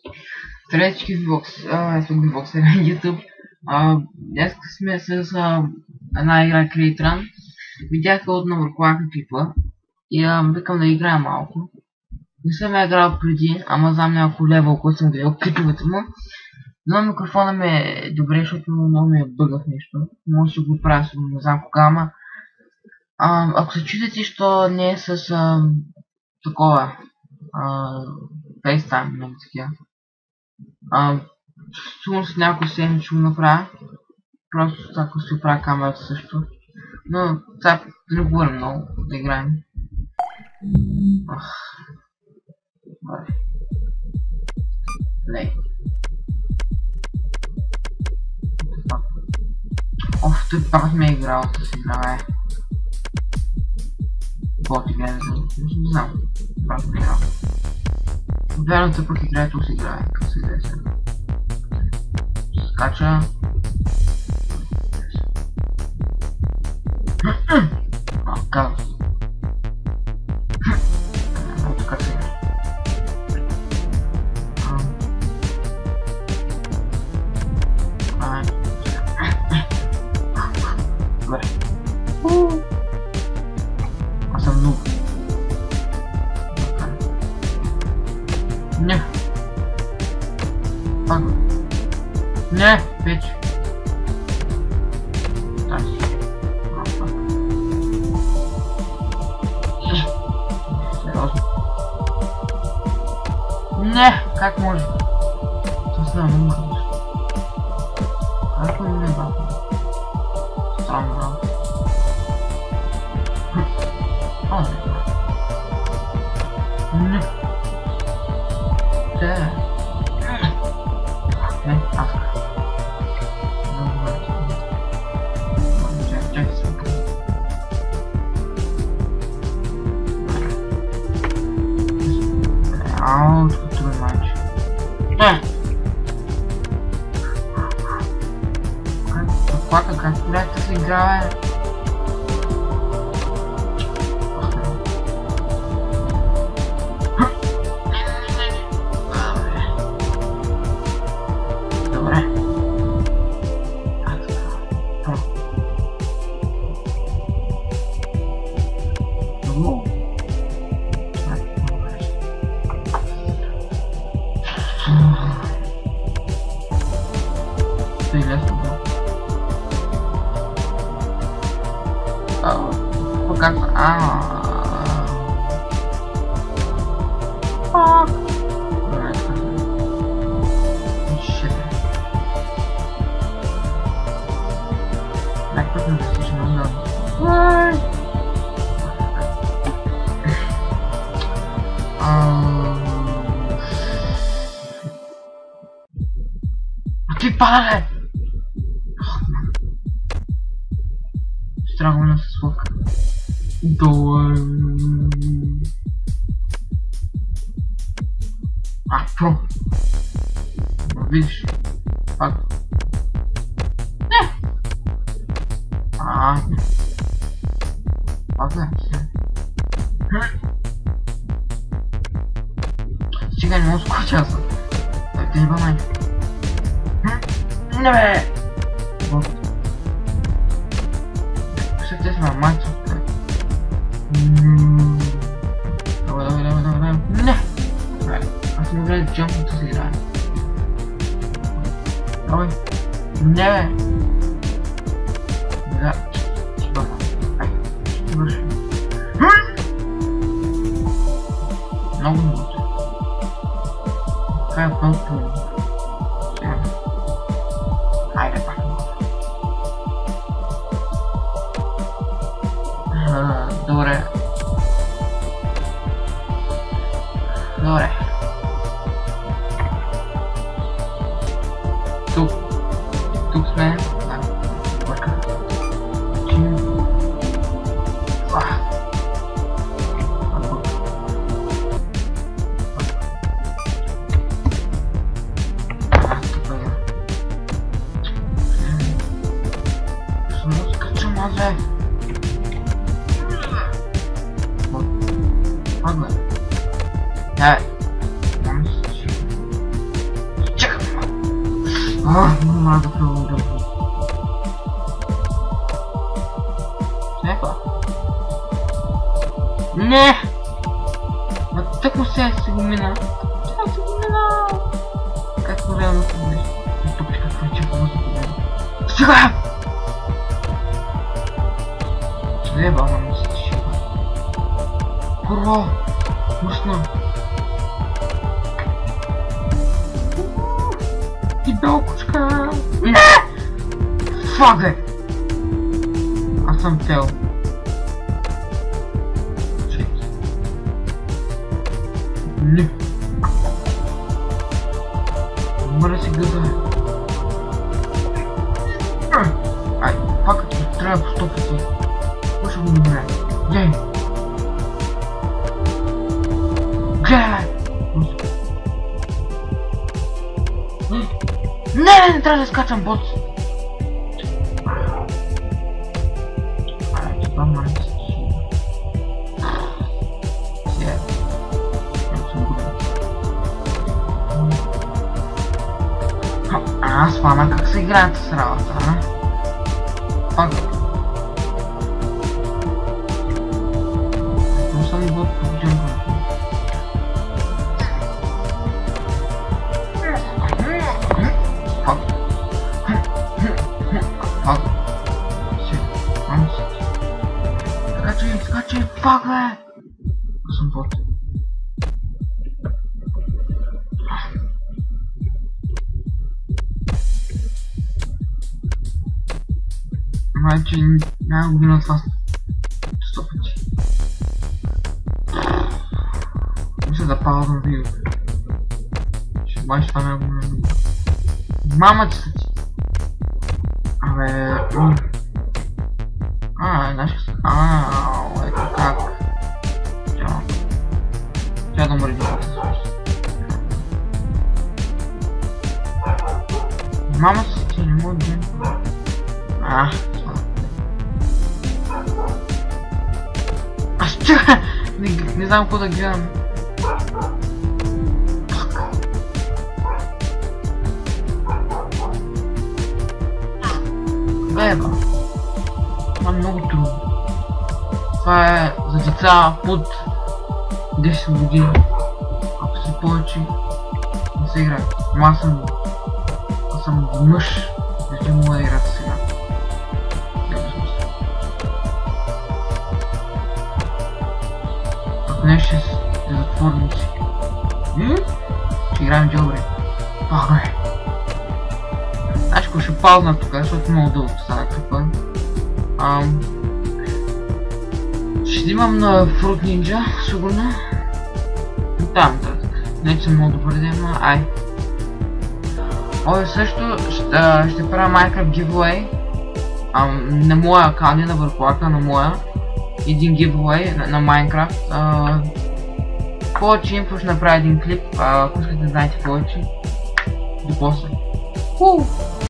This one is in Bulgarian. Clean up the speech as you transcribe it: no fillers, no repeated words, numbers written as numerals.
Здравейте всички в YouTube. Днес сме с една игра Крейтран. Видях отново върху клипа и викам да играя малко. Не съм я играл преди, ама знам няколко левел, който съм гледал клиповете му. Но микрофона ми е добре, защото много ми е бъгав нещо. Може да го правя, не знам кога, ама ако се чудите, що не е с такова FaceTime, нали такива. Сигурно с някой седмици ще го направя. Просто ако си оправя камерата също. Но сега да не говорим много, да играем. Лей. Оф, той пак ме е играл с игра, MegaTiger, не знам. Пак ме е играл. Верно, той пък играе, тук се играе, като се играе сега. Скача. Казвам се. Ето как се играе. Добре. Аз съм нуб. Не. Пак. Не, вече. Тази. Сериозно. Не, как може? Това става много мърдиш. Как не ме баба? Странно, да. Не. Те. Не, аз. Чакай се. Ау, тук е майче. Как трябва да се играе? Добре. Как? Ти падай! Страхо на свък. Долу. Про. Видиш? Пак. Не! Пак не. Стига, не мога скоча аз. Ти не бъмай. Не бе! Вот. Ще те сме майцо. Давай. Не! Аз не гледам джампното си играе. Давай. Не бе! Да. Ще върши. Много минути. Това е пълто. Хайде пак. Добре. Добре. Тук сме. Бърка. Само скача мазе. Ладно. Да. Няма да пробвам да го. Епа. Не! Ма тъкмо се го мина. Тя се го мина. Както реално се нещо. Тук какво е чепа въздуха. Сега! Ще еба, ама не се тиши. Курва! Мръсна! Ти белкочка! Не! Фак е! Аз съм тел. Шит. Не! Мърда си гъза. Ай, пак трябва по 100 пъти. Какво ще го намеря? Гледай! Гледай! Не трябва да скачам бот! Ай, това май се тиши. Сега. Ето съм готов. Аз фана как се играят с работа, а? Пак. Но съм бот по джемпа. Така че пак бе! Аз съм бот. Майче няма година от вас. 100 пъти. Мисля да паузам видеото. Май ще няма година видео. Мама ти са ти! Абе... знаеш ли? Ето как. Тя да мърди как се случи. Мама си ти не мога да... Аз чакай! Не знам какво да гледам. Еба. Това е много трудно. Това е за деца под 10 години. Ако си повече, не се играе. Но аз съм мъж, не мога да играта сега. Ако не ще затворим си. Ще играем добре. Бе. Значи ако ще паузна тук, защото много дълго стана клипа. Ще имам на Fruit Ninja, сигурно. Там, не че съм много добър да има, ай. Ой, също ще правя Minecraft giveaway. На моя аккаунт, не на върховака, на моя. Един giveaway на Minecraft. Повече инфо ще направя един клип, ако искате да знаете повече. До после.